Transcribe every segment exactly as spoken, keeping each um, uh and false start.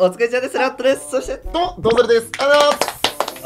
お疲れ様です。ラットです。そして、 と、どうぞれです。ありがとうございます。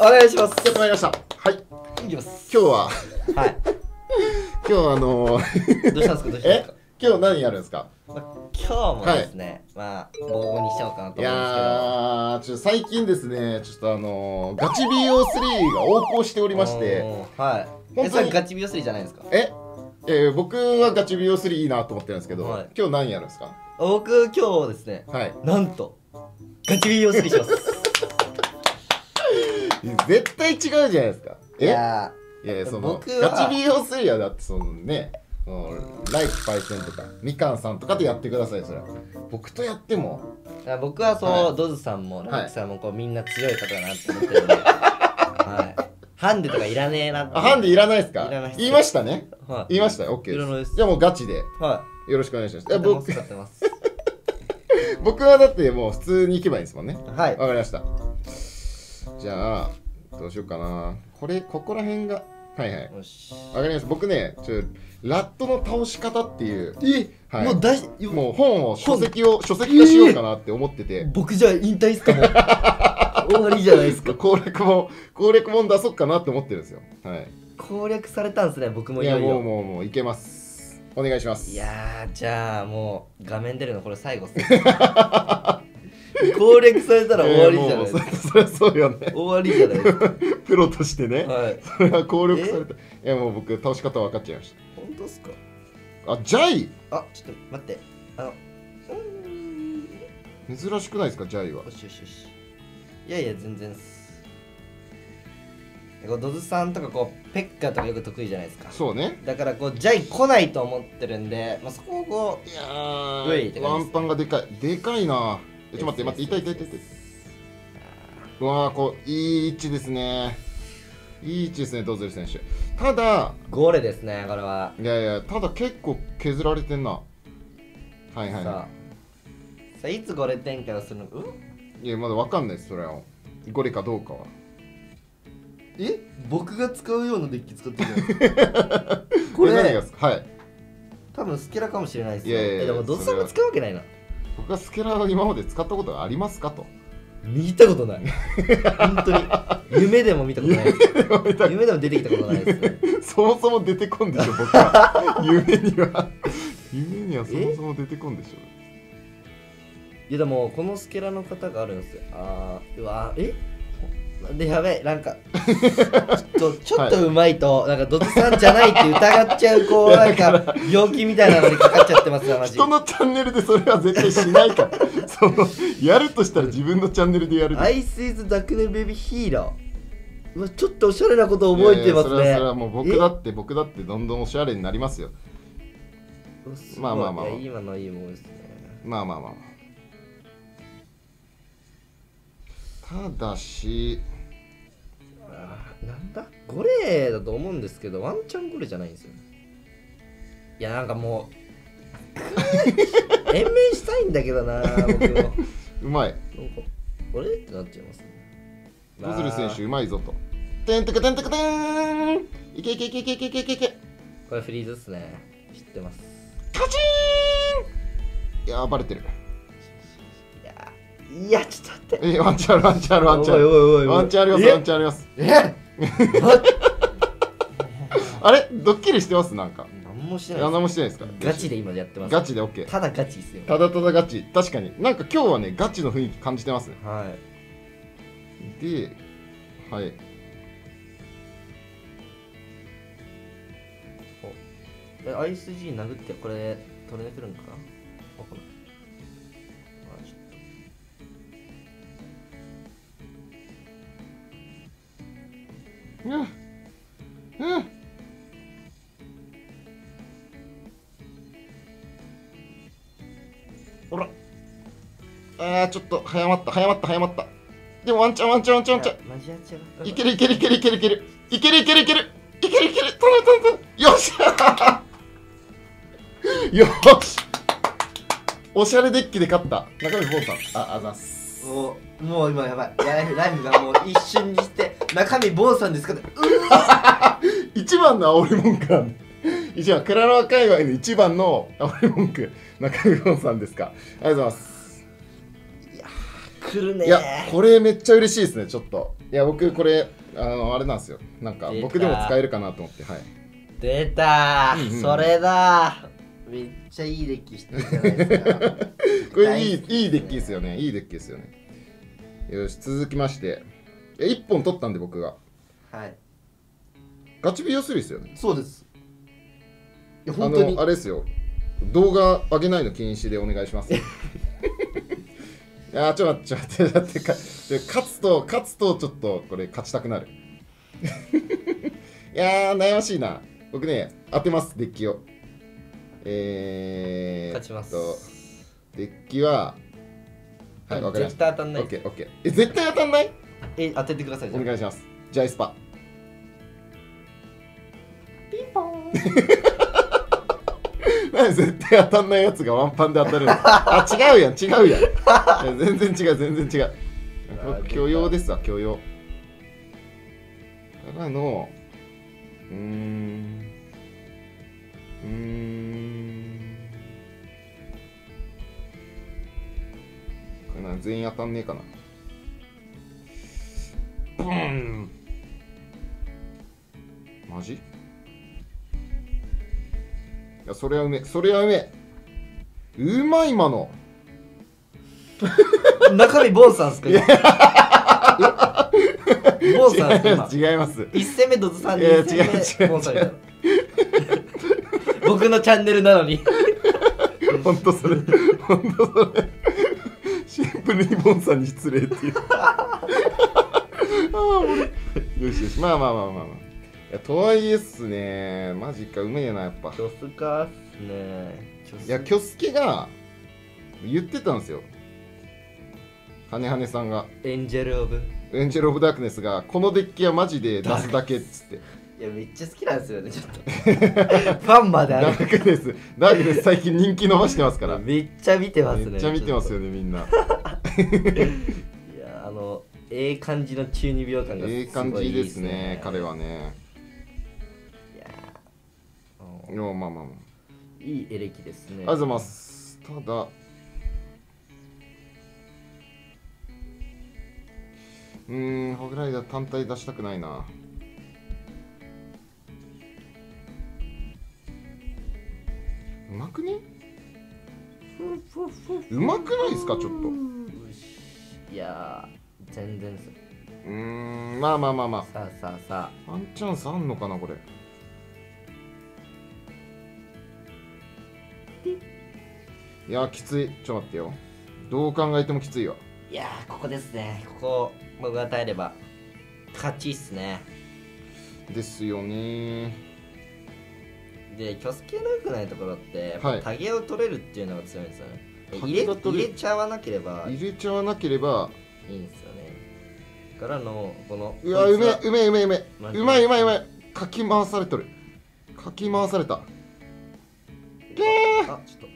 お願いします。 やってまいりました。はい。 いきます。 今日は、 はい。 今日はあのー、 どうしたんですか、どうしたんですか。 今日何やるんですか。 まあ、今日もですね、はい、まあ、ボコボコにしちゃおうかなと思うんですけど。いやー、ちょっと最近ですね、ちょっとあのー、ガチ ビーオースリー が横行しておりまして、 はい。本当にガチ ビーオースリー じゃないですか。 ええー、僕はガチ ビーオースリー いいなと思ってるんですけど、はい、今日何やるんですか。 僕、今日ですね、はい、なんと、ガチ ビーオースリー します。 絶対違うじゃないですか。えいやいや、そのガチ ビーオースリー はだってそのね、ライキパイセンとかみかんさんとかでやってください。それは僕とやっても、 僕はそう、はい、ドズさんもライキさんもこうみんな強い方だなって思ってるんで、はい、ハンデとかいらねえなって。 あ、ハンデいらないですか。言いましたね、はい、言いましたよ。 OK です。じゃあもうガチでよろしくお願いします。いや僕僕はだってもう普通に行けばいいんですもんね。はい、わかりました。じゃあどうしようかな。これここら辺がはいはい、わかりました。僕ね、ちょラットの倒し方っていう、 え、はい、もうだいもう本を書籍を書籍化しようかなって思ってて、えー、 僕じゃあ引退っすかもう終わりじゃないですか。 攻略も攻略本出そうかなって思ってるんですよ。はい、 攻略されたんですね。僕もいよいやもうもうもういけます。お願いします。 いやー、じゃあもう画面出るのこれ最後っすね攻略されたら終わりじゃないですか。 えー、そりゃそうよね。 終わりじゃないですか。 プロとしてね、はい、それは攻略された。いやもう僕倒し方分かっちゃいました。 本当ですか。 あ、ジャイ、あ、 ちょっと待って、あの珍しくないですか、ジャイは。 よしよしよし。いやいや全然っす。ドズさんとかこうペッカーとかよく得意じゃないですか。 そうね。 だからこうジャイ来ないと思ってるんで、まあ、そこをこう、いやー、ワンパンがでかい。でかいな。ちょっと待って待って、痛い痛い痛い痛い。うわー、こういい位置ですね。いい位置ですね、ドズル選手。ただゴーレですね、これは。 いやいや、ただ結構削られてんな。はいはい。さあ、さあいつゴレ展開をするの。うん、 いやまだわかんないです、それは。ゴレかどうかは。 え、僕が使うようなデッキ使ってるこれ何がですか。はい、 多分スケラかもしれないですよ。いやいや、 でもドズさんも使うわけないな。 僕はスケラを今まで使ったことがありますかと。 見たことない。本当に夢でも見たことないです。夢でも出てきたことないです。 そもそも出てこんでしょ、僕は。夢には夢にはそもそも出てこんでしょ。 いやでもこのスケラの方があるんですよ。あー、うわー、えで、やべえ、なんかちょっとちょっとうまいと、はい、なんかドズさんじゃないって疑っちゃう、こうなんか病気みたいなのにかかっちゃってますよ。マジ人のチャンネルでそれは絶対しないからそのやるとしたら自分のチャンネルでやる。 アイスイズダクネベビーヒーラー、うわ、ちょっとおしゃれなこと覚えてますね。 いやいや、それはそれはもう僕だって僕だってどんどんおしゃれになりますよ。まあまあまあ、 いや今のいいもんですね。 まあまあまあ、ただし、 あ、なんだゴレだと思うんですけど、ワンチャンゴレじゃないんですよ。いや、なんかもう延命したいんだけどな僕も。 うまい。 なんかあれってなっちゃいますね。 ドズル選手うまいぞと。てんてかてんてかてーん、いけいけいけいけいけいけいけいけ。 これフリーズっすね。知ってます。 カチーン。いやー、バレてる。 いや、ちょっと待って。 え、ワンチャンあるワンチャンあるワンチャンあるワンチャンあります、ワンチャンあります。えあれ、ドッキリしてます。なんか何もしてない。 何もしてないですか。 ガチで今やってます。 ガチで OK。 ただガチっすよ。 ただただガチ。確かになんか今日はね、ガチの雰囲気感じてますね。 はい。 で、はい、 お、アイス G 殴ってこれ取れてくるんかな。あ、これうんうん、ほら、あー、ちょっと早まった早まった早まった。でもワンチャンワンチャンワンチャンワンチャン、いけるいけるいけるいけるいけるいけるいけるいけるいけるいける、トントントン、よしよし、おしゃれデッキで勝った。中身ボンさん、あ、あざっす。 もう、もう今やばい。ライフ、ライフがもう一瞬にして中身ボンさんですかって。 一番の煽り文句なんで。一番、クラロワ界隈の一番の煽り文句、中身ボンさんですか。ありがとうございます。 いや来るね。 いやこれめっちゃ嬉しいですね。ちょっといや僕これあのあれなんですよ。なんか僕でも使えるかなと思って。はい、 出たー、うんうん、それだー。めっちゃいいデッキしてるじゃないですか。 これいい、いいデッキですよね。いいデッキですよね。よし、続きましていっぽん取ったんで僕が。 はい、 ガチビヨスリーですよね。 そうです。 いや本当にあのあれですよ、動画上げないの禁止でお願いします。いやちょっと待ってちょっと待ってか勝つと勝つとちょっとこれ勝ちたくなる。いやー悩ましいな。僕ね当てますデッキを。えー、 勝ちます。 デッキははいわかりました。 絶対当たんない。 オッケーオッケー。え絶対当たんない？ え当ててください。 お願いします。ジャイスパ。 ピンポン。 なんで絶対当たんないやつがワンパンで当たるの？あ違うやん違うやん。全然違う全然違う。許容ですわ許容。からのうーんうーんこれな全員当たんねえかな。ブーンマジ？いやそれはうめそれはうめうまい今の。 中身ボンさんっすか？ボンさんっす今違います。 いち戦目ドズさんにいち戦目ボンさんみたいな。僕のチャンネルなのに。 ほんとそれほんとそれシンプルにボンさんに失礼っていう。あ俺よしよしまあまあまあまあまあ。いやとはいえっすねマジかうめえなやっぱ。 キョスカっすね。 いやキョスケが言ってたんですよ。はねはねさんがエンジェル・オブエンジェル・オブ・ダークネスがこのデッキはマジで出すだけっつって。 いやめっちゃ好きなんですよねちょっと。ファンまである。 ダークネスダークネス最近人気伸ばしてますから。 めっちゃ見てますね。 めっちゃ見てますよねみんな。いやあのええ感じの中二病感がすごいいいですね。 ええ感じですね彼はね。 いやいやまあまあまあいいエレキですね。 ありがとうございます。ただうーんホグライダー単体出したくないな。うまくね？うまくないですかちょっと。 いやー全然す。 うーんまあまあまあまあさあさあさあワンチャンスあんのかなこれ。いやきつい。ちょっと待ってよどう考えてもきついわ。 いやーここですね。ここ僕が与えれば勝ちっすね。 ですよね。 でキョスケの良くないところってはいタゲを取れるっていうのが強いんですよね。入れ入れちゃわなければ入れちゃわなければいいんですよね。からのこのうわうめうめうめうめうまいうまいうまい。かき回されとる。かき回された。ゲーあちょっと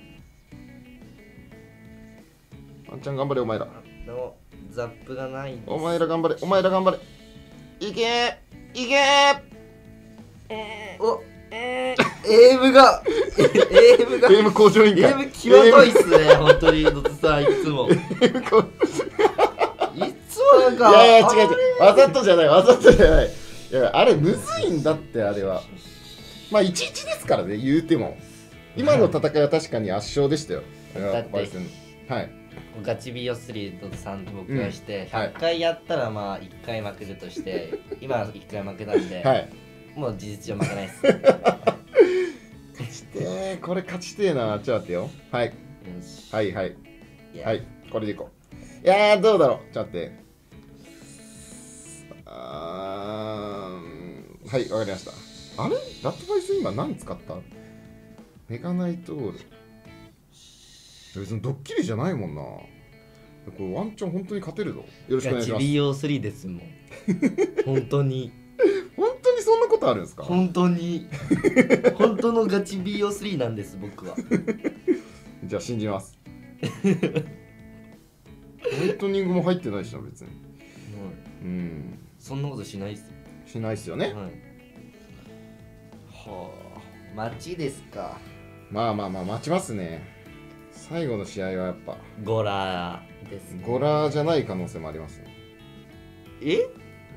ワンちゃん頑張れお前ら。 でもザップがないんです。 お前ら頑張れお前ら頑張れ。いけーいけーおエイムがエイムがゲーム向上委員会。 エイム際どいっすね本当にドツさんいつもいつもなんかいやいや違う違うわざとじゃないわざとじゃない。いやあれむずいんだってあれは。まあいちいちですからね言うても今の戦いは確かに圧勝でしたよ。 だってはいガチビヨスリードさんと僕がして、うん、ひゃっかいやったらまあいっかい負けるとして、はい、今いっかい負けたんで、はい、もう事実上負けないっす。 勝ちてーこれ勝ちてーな。ちょっと待ってよ。はい、はいはいはいこれでいこう。いやーどうだろうちょっと待って。あーはいわかりました。あれラットバイス今何使った？メガナイトオール。別にドッキリじゃないもんな。これワンチャン本当に勝てるぞ。よろしくお願いします。ガチビーオースリー ですもん。本当に。 本当にそんなことあるんですか？ 本当に。本当のガチ ビーオースリー なんです僕は。 じゃあ信じます。ホワイトニングも入ってないしな別に。うん。うん。 そんなことしないっす。 しないっすよね。はい。 はあ。待ちですか。 まあまあまあ待ちますね。 最後の試合はやっぱゴラですね。 ゴラじゃない可能性もありますね。 え、うわ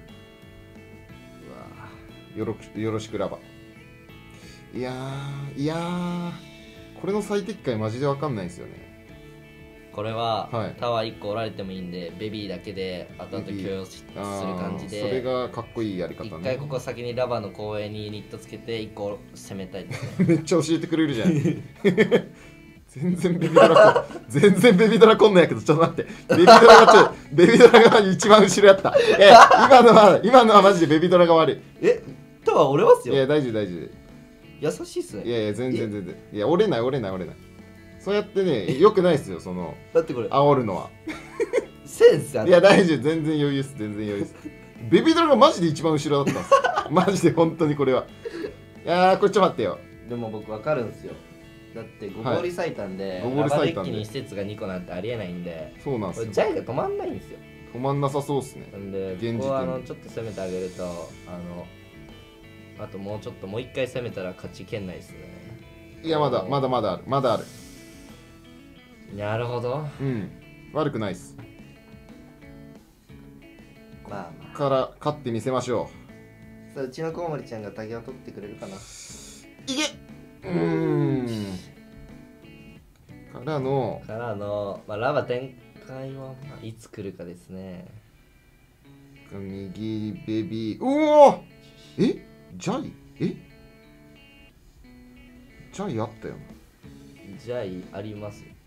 よろくよろしくラバ。いやーいやーこれの最適解マジでわかんないんですよね。 これは、 はい、 タワーいっこ折られてもいいんでベビーだけで後々許容する感じで、 それがかっこいいやり方ね。 一回ここ先にラバの公園にユニットつけていっこ攻めたいですね。 めっちゃ教えてくれるじゃん。全然ベビドラコン全然ベビドラコンなんやけど、ちょっと待って、ベビドラがちょベビドラが一番後ろやった。え今のは今のはマジでベビドラが悪い。 えタワー折れますよ。 いや大丈夫大丈夫、 優しいっすね。 いやいや全然全然、いや折れない折れない折れない。そうやってね、よくないっすよ、そのだってこれ煽るのは。 センスある。 いや大丈夫、全然余裕っす、全然余裕っす。ベビドラがマジで一番後ろだったんです。マジで本当にこれは。いやーこれちょっと待ってよ。 でも僕わかるんですよ。だってごぼうり咲いたんで、 ごぼうり咲いたんでラバデッキに施設がにこなんてありえないんで、 そうなんすよ。 これジャイが止まんないんですよ。 止まんなさそうっすね。 なんで現時点でここはあのちょっと攻めてあげると、あのあともうちょっともう一回攻めたら勝ち圏内ですね。 いやまだまだまだあるまだある。 なるほど。 うん悪くないっす。 まあまあから勝ってみせましょさあ、うちのコウモリちゃんがタゲを取ってくれるかな。いけ。うーんからのからの、まあ、ラバ展開は、まあ、いつ来るかですね。 右ベビー、うおえジャイえジャイあったよな。 ジャイありますよ。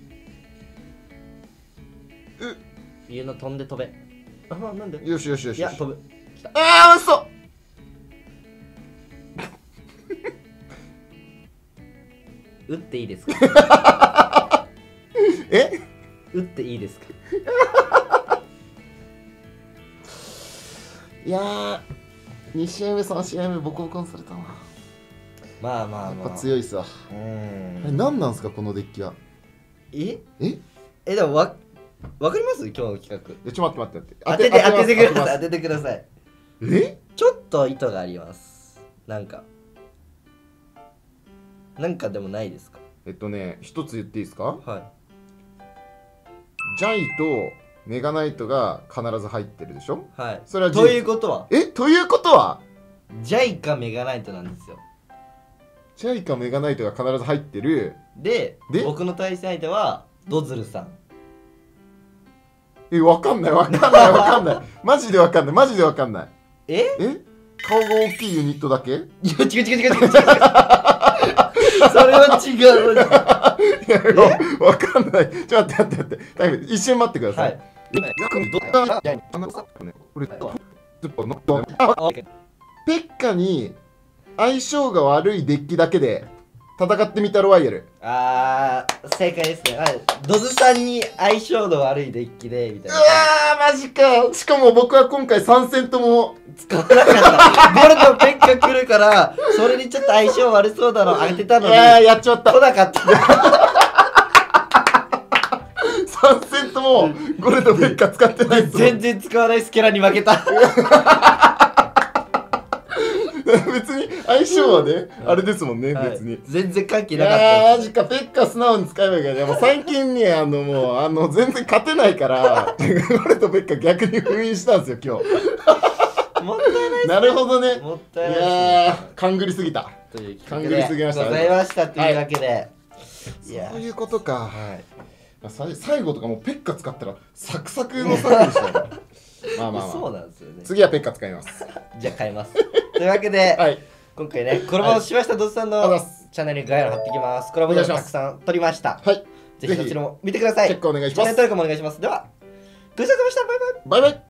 う家の飛んで飛べ。あ、まあ、なんでよしよしよしいや、飛ぶ。 ああ嘘。 打っていいですか。 え打っていいですか。 いやーに試合目さん試合目ボコボコにされたな。 まあまあまあやっぱ強いっすわ。 うーんあれ何なんすかこのデッキは。 えええ、でもわわかります今日の企画。 えちょっと待って待って当てて当ててください。 い。 当ててください。 えちょっと意図があります。なんかなんかでもないですか。 えっとね一つ言っていいですか。 はい。 ジャイとメガナイトが必ず入ってるでしょ。 はい。 それはということはえということはジャイかメガナイトなんですよ。 ジャイかメガナイトが必ず入ってる。 でで僕の対戦相手はドズルさん。 えわかんないわかんないわかんないマジでわかんないマジでわかんない。 ええ顔が大きいユニットだけ。いやいや違う違う違う違う違うそれは違う。 いやわかんない。ちょっと待って待って待ってタイム一瞬待ってください。ペッカに相性が悪いデッキだけで戦ってみたロワイヤル。 あー正解ですね。はい、ドズさんに相性の悪いデッキでみたいうな。 わーマジか。しかも僕は今回さん戦とも使わなかった。ボルトペッカ来るからそれにちょっと相性悪そうだの当てたのに、 あーやっちまった来なかった。 さん戦ともゴルとペッカ使ってないっすもん。 全然使わないスケラに負けた。 別に相性はね、あれですもんね、 はい、 別に全然関係いなかったやーマです。 ジかペッカ素直に使えばいいからね。もう最近ねあのもうあの全然勝てないからゴルとペッカ逆に封印したんですよ今日。 もったいないですね。 なるほどね。 もったいいないですね。 やー勘ぐりすぎた。 という勘ぐりすぎました。 ございましたというわけで、いやそういうことか。 はいさ最後とかもうペッカ使ったらサクサクのサクでしたよ。まあまあまあ。 そうなんですよね。 次はペッカ使います。 じゃあ買います。というわけで、 はい。 今回ね、コラボしましたドズさんのチャンネルに概要欄貼ってきます。コラボ動画たくさん撮りました。 はい。 ぜひそちらも見てください。 チェックお願いします。 チャンネル登録もお願いします。では、ごちそうさまでした。バイバイ。 バイバイ。